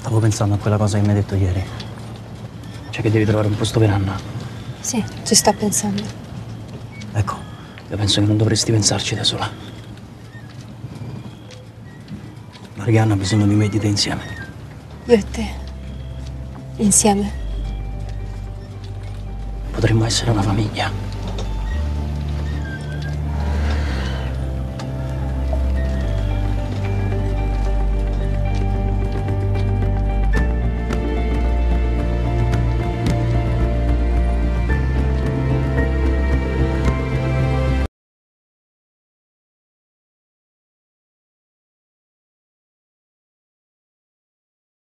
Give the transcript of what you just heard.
Stavo pensando a quella cosa che mi hai detto ieri. Cioè che devi trovare un posto per Anna. Sì, ci sto pensando. Ecco, io penso che non dovresti pensarci da sola. Marianna ha bisogno di me e di te insieme. Io e te. Insieme. Potremmo essere una famiglia.